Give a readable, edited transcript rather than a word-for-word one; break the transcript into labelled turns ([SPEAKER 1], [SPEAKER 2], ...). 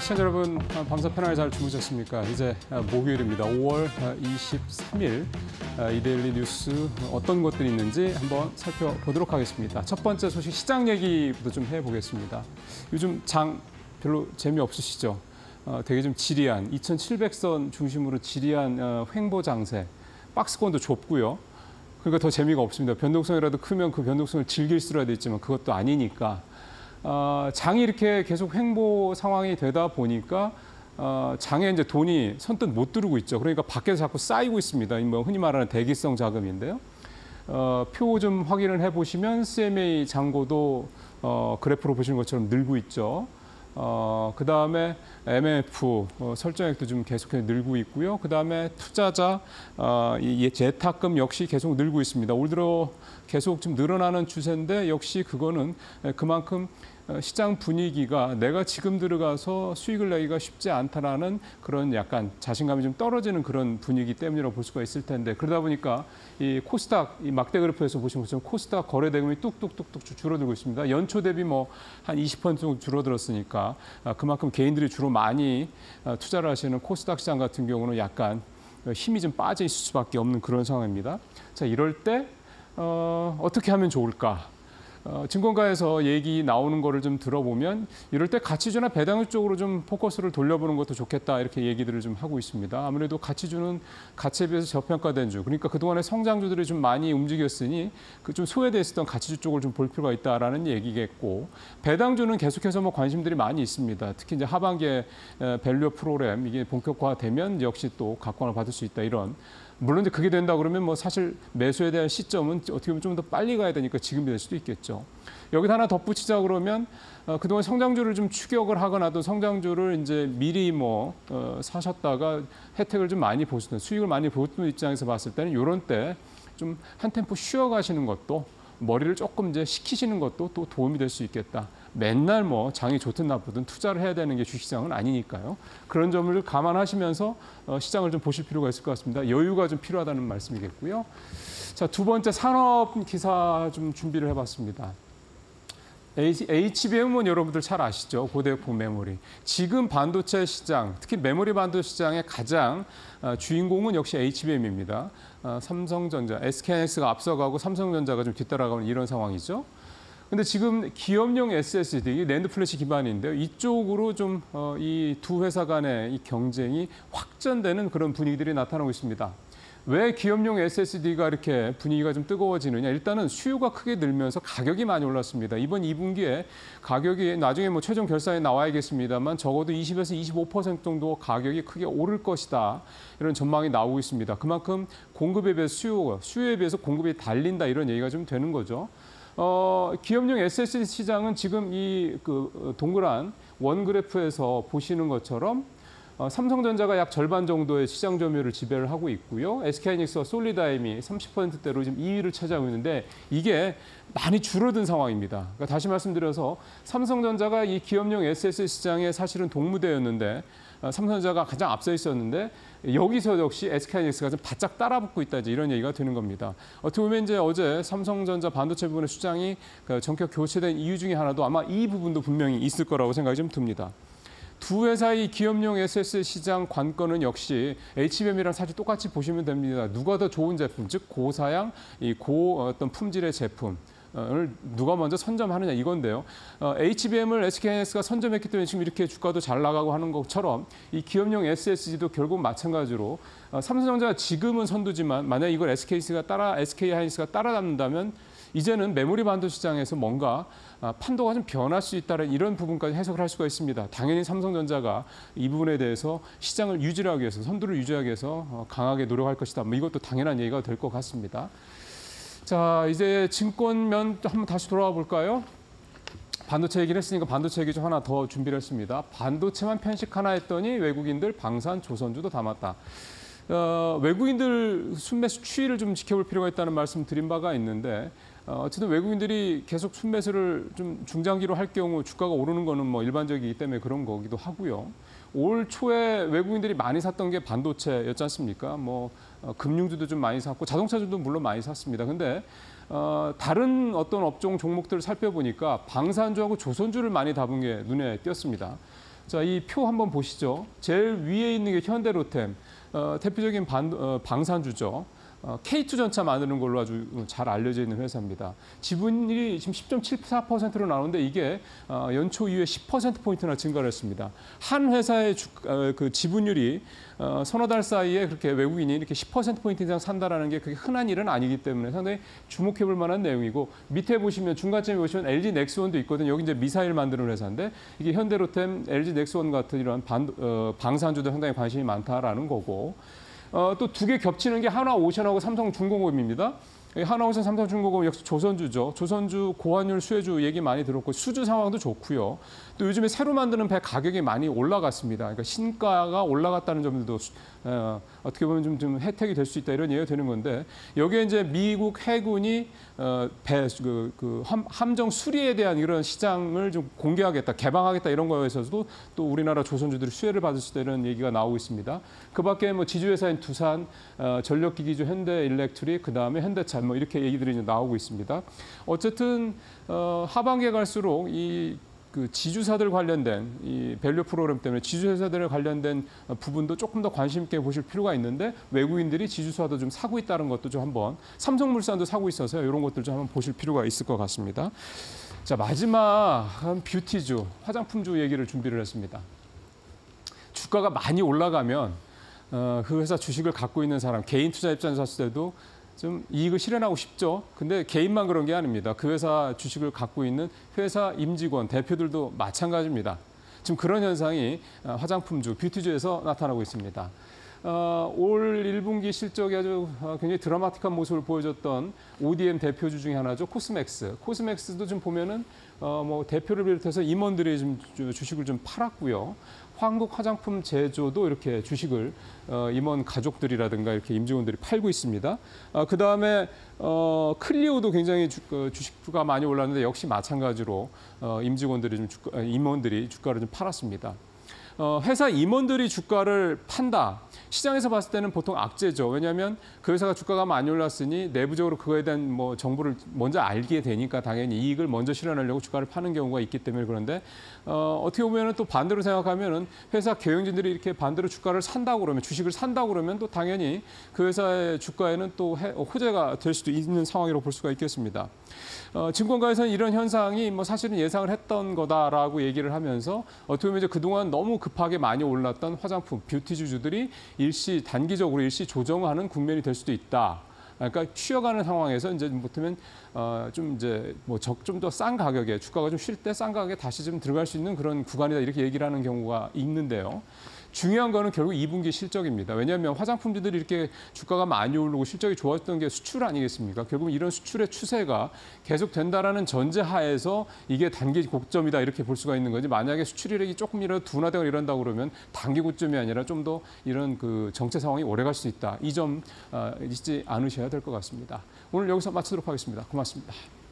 [SPEAKER 1] 시청자 여러분, 방송 편안하게 잘 주무셨습니까? 이제 목요일입니다. 5월 23일 이데일리 뉴스 어떤 것들이 있는지 한번 살펴보도록 하겠습니다. 첫 번째 소식 시장 얘기부터 좀 해보겠습니다. 요즘 장 별로 재미없으시죠? 되게 좀 지리한 2,700선 중심으로 지리한 횡보 장세, 박스권도 좁고요. 그러니까 더 재미가 없습니다. 변동성이라도 크면 그 변동성을 즐길 수라도 있지만 그것도 아니니까. 장이 이렇게 계속 횡보 상황이 되다 보니까 장에 이제 돈이 선뜻 못 들어오고 있죠. 그러니까 밖에서 자꾸 쌓이고 있습니다. 뭐 흔히 말하는 대기성 자금인데요. 표 좀 확인을 해보시면 CMA 잔고도 그래프로 보시는 것처럼 늘고 있죠. 그다음에 MMF 설정액도 좀 계속해서 늘고 있고요. 그다음에 투자자 이 재탁금 역시 계속 늘고 있습니다. 올 들어 계속 좀 늘어나는 추세인데 역시 그거는 그만큼 시장 분위기가 내가 지금 들어가서 수익을 내기가 쉽지 않다라는 그런 약간 자신감이 좀 떨어지는 그런 분위기 때문이라고 볼 수가 있을 텐데 그러다 보니까 이 코스닥 이 막대 그래프에서 보시는 것처럼 코스닥 거래 대금이 뚝뚝뚝뚝 줄어들고 있습니다. 연초 대비 뭐 한 20% 정도 줄어들었으니까 그만큼 개인들이 주로 많이 투자를 하시는 코스닥 시장 같은 경우는 약간 힘이 좀 빠져 있을 수밖에 없는 그런 상황입니다. 자, 이럴 때 어떻게 하면 좋을까? 증권가에서 얘기 나오는 거를 좀 들어보면 이럴 때 가치주나 배당주 쪽으로 좀 포커스를 돌려보는 것도 좋겠다 이렇게 얘기들을 좀 하고 있습니다. 아무래도 가치주는 가치에 비해서 저평가된 주, 그러니까 그동안에 성장주들이 좀 많이 움직였으니 그 좀 소외돼 있었던 가치주 쪽을 좀 볼 필요가 있다라는 얘기겠고 배당주는 계속해서 뭐 관심들이 많이 있습니다. 특히 이제 하반기에 밸류 프로그램 이게 본격화되면 역시 또 각광을 받을 수 있다 이런. 물론 이제 그게 된다 그러면 뭐 사실 매수에 대한 시점은 어떻게 보면 좀 더 빨리 가야 되니까 지금이 될 수도 있겠죠. 여기다 하나 덧붙이자 그러면 그동안 성장주를 좀 추격을 하거나 또 성장주를 이제 미리 뭐 사셨다가 혜택을 좀 많이 보시는 수익을 많이 보는 입장에서 봤을 때는 이런 때 좀 한 템포 쉬어가시는 것도 머리를 조금 이제 식히시는 것도 또 도움이 될 수 있겠다. 맨날 뭐 장이 좋든 나쁘든 투자를 해야 되는 게 주식시장은 아니니까요. 그런 점을 감안하시면서 시장을 좀 보실 필요가 있을 것 같습니다. 여유가 좀 필요하다는 말씀이겠고요. 자, 두 번째 산업 기사 좀 준비를 해봤습니다. HBM은 여러분들 잘 아시죠? 고대역폭 메모리. 지금 반도체 시장, 특히 메모리 반도체 시장의 가장 주인공은 역시 HBM입니다. 삼성전자, SK하이닉스가 앞서가고 삼성전자가 좀 뒤따라가는 이런 상황이죠. 근데 지금 기업용 SSD, 낸드 플래시 기반인데요. 이쪽으로 좀 이 두 회사 간의 이 경쟁이 확전되는 그런 분위기들이 나타나고 있습니다. 왜 기업용 SSD가 이렇게 분위기가 좀 뜨거워지느냐. 일단은 수요가 크게 늘면서 가격이 많이 올랐습니다. 이번 2분기에 가격이 나중에 뭐 최종 결산이 나와야겠습니다만 적어도 20에서 25% 정도 가격이 크게 오를 것이다. 이런 전망이 나오고 있습니다. 그만큼 공급에 비해서 수요에 비해서 공급이 달린다 이런 얘기가 좀 되는 거죠. 기업용 SSD 시장은 지금 이 동그란 원 그래프에서 보시는 것처럼 삼성전자가 약 절반 정도의 시장 점유율을 지배를 하고 있고요. SK하이닉스와 솔리다임이 30%대로 지금 2위를 차지하고 있는데 이게 많이 줄어든 상황입니다. 그러니까 다시 말씀드려서 삼성전자가 이 기업용 SSD 시장의 사실은 동무대였는데 삼성전자가 가장 앞서 있었는데 여기서 역시 SK하이닉스가 좀 바짝 따라붙고 있다 이제 이런 얘기가 되는 겁니다. 어떻게 보면 이제 어제 삼성전자 반도체 부분의 수장이 전격 교체된 이유 중에 하나도 아마 이 부분도 분명히 있을 거라고 생각이 좀 듭니다. 두 회사의 기업용 SSD 시장 관건은 역시 HBM이랑 사실 똑같이 보시면 됩니다. 누가 더 좋은 제품, 즉 고사양, 어떤 품질의 제품을 누가 먼저 선점하느냐 이건데요. HBM을 SK하이닉스가 선점했기 때문에 지금 이렇게 주가도 잘 나가고 하는 것처럼 이 기업용 SSD도 결국 마찬가지로 삼성전자가 지금은 선두지만 만약 이걸 SK하이닉스가 따라잡는다면 이제는 메모리 반도 시장에서 뭔가 판도가 좀 변할 수 있다는 이런 부분까지 해석을 할 수가 있습니다. 당연히 삼성전자가 이 부분에 대해서 시장을 유지하기 위해서, 선두를 유지하기 위해서 강하게 노력할 것이다. 뭐 이것도 당연한 얘기가 될 것 같습니다. 자, 이제 증권면 한번 다시 돌아와 볼까요? 반도체 얘기를 했으니까 반도체 얘기 좀 하나 더 준비를 했습니다. 반도체만 편식 하나 했더니 외국인들 방산 조선주도 담았다. 외국인들 순매수 추이를 좀 지켜볼 필요가 있다는 말씀 드린 바가 있는데 어쨌든 외국인들이 계속 순매수를 좀 중장기로 할 경우 주가가 오르는 거는 뭐 일반적이기 때문에 그런 거기도 하고요. 올 초에 외국인들이 많이 샀던 게 반도체였지 않습니까? 뭐 금융주도 좀 많이 샀고 자동차주도 물론 많이 샀습니다. 근데 다른 어떤 업종 종목들을 살펴보니까 방산주하고 조선주를 많이 담은 게 눈에 띄었습니다. 자, 이 표 한번 보시죠. 제일 위에 있는 게 현대로템, 대표적인 방산주죠. K2 전차 만드는 걸로 아주 잘 알려져 있는 회사입니다. 지분율이 지금 10.74%로 나오는데 이게 연초 이후에 10%포인트나 증가를 했습니다. 한 회사의 그 지분율이 서너 달 사이에 그렇게 외국인이 이렇게 10%포인트 이상 산다라는 게 그게 흔한 일은 아니기 때문에 상당히 주목해 볼 만한 내용이고, 밑에 보시면 중간쯤에 보시면 LG 넥스원도 있거든요. 여기 이제 미사일 만드는 회사인데 이게 현대로템, LG 넥스원 같은 이런 방산주도 상당히 관심이 많다라는 거고, 또 두 개 겹치는 게 하나오션하고 삼성중공업입니다. 하나오션, 삼성중공업 역시 조선주죠. 조선주, 고환율, 수혜주 얘기 많이 들었고 수주 상황도 좋고요. 또 요즘에 새로 만드는 배 가격이 많이 올라갔습니다. 그러니까 신가가 올라갔다는 점들도 어떻게 보면 좀 혜택이 될 수 있다 이런 얘기가 되는 건데, 여기에 이제 미국 해군이 함정 수리에 대한 이런 시장을 좀 공개하겠다, 개방하겠다 이런 거에서도 또 우리나라 조선주들이 수혜를 받을 수 있다는 얘기가 나오고 있습니다. 그밖에 뭐 지주회사인 두산, 전력기기주 현대일렉트릭, 그다음에 현대차 뭐 이렇게 얘기들이 이제 나오고 있습니다. 어쨌든 하반기에 갈수록 그 지주사들 관련된 이 밸류 프로그램 때문에 지주회사들 관련된 부분도 조금 더 관심 있게 보실 필요가 있는데, 외국인들이 지주사도 좀 사고 있다는 것도 좀 한번, 삼성물산도 사고 있어서 이런 것들 좀 한번 보실 필요가 있을 것 같습니다. 자, 마지막 뷰티주, 화장품주 얘기를 준비를 했습니다. 주가가 많이 올라가면 그 회사 주식을 갖고 있는 사람, 개인 투자 입장에서 봤을 때도 좀 이익을 실현하고 싶죠. 근데 개인만 그런 게 아닙니다. 그 회사 주식을 갖고 있는 회사 임직원, 대표들도 마찬가지입니다. 지금 그런 현상이 화장품주, 뷰티주에서 나타나고 있습니다. 올 1분기 실적이 아주 굉장히 드라마틱한 모습을 보여줬던 ODM 대표주 중에 하나죠. 코스맥스. 코스맥스도 좀 보면은 뭐 대표를 비롯해서 임원들이 좀 주식을 좀 팔았고요. 한국 화장품 제조도 이렇게 주식을 임원 가족들이라든가 이렇게 임직원들이 팔고 있습니다. 그다음에 클리오도 굉장히 주식주가 많이 올랐는데 역시 마찬가지로 임직원들이 임원들이 주가를 좀 팔았습니다. 회사 임원들이 주가를 판다. 시장에서 봤을 때는 보통 악재죠. 왜냐하면 그 회사가 주가가 많이 올랐으니 내부적으로 그거에 대한 뭐 정보를 먼저 알게 되니까 당연히 이익을 먼저 실현하려고 주가를 파는 경우가 있기 때문에. 그런데 어떻게 보면은 또 반대로 생각하면은 회사 경영진들이 이렇게 반대로 주가를 산다고 그러면, 주식을 산다고 그러면 또 당연히 그 회사의 주가에는 또 호재가 될 수도 있는 상황이라고 볼 수가 있겠습니다. 증권가에서는 이런 현상이 뭐 사실은 예상을 했던 거다라고 얘기를 하면서, 어떻게 보면 이제 그동안 너무 급하게 많이 올랐던 화장품, 뷰티주들이 단기적으로 일시 조정하는 국면이 될 수도 있다. 그러니까 쉬어가는 상황에서 이제 못하면 좀 이제 뭐 좀 더 싼 가격에, 주가가 좀 쉴 때 싼 가격에 다시 좀 들어갈 수 있는 그런 구간이다 이렇게 얘기를 하는 경우가 있는데요. 중요한 거는 결국 2분기 실적입니다. 왜냐하면 화장품들이 이렇게 주가가 많이 오르고 실적이 좋았던 게 수출 아니겠습니까? 결국 이런 수출의 추세가 계속된다라는 전제하에서 이게 단기 고점이다 이렇게 볼 수가 있는 거지, 만약에 수출이력이 조금이라도 둔화되거나 이런다고 그러면 단기 고점이 아니라 좀 더 이런 그 정체 상황이 오래 갈 수 있다. 이 점 잊지 않으셔야 될 것 같습니다. 오늘 여기서 마치도록 하겠습니다. 고맙습니다.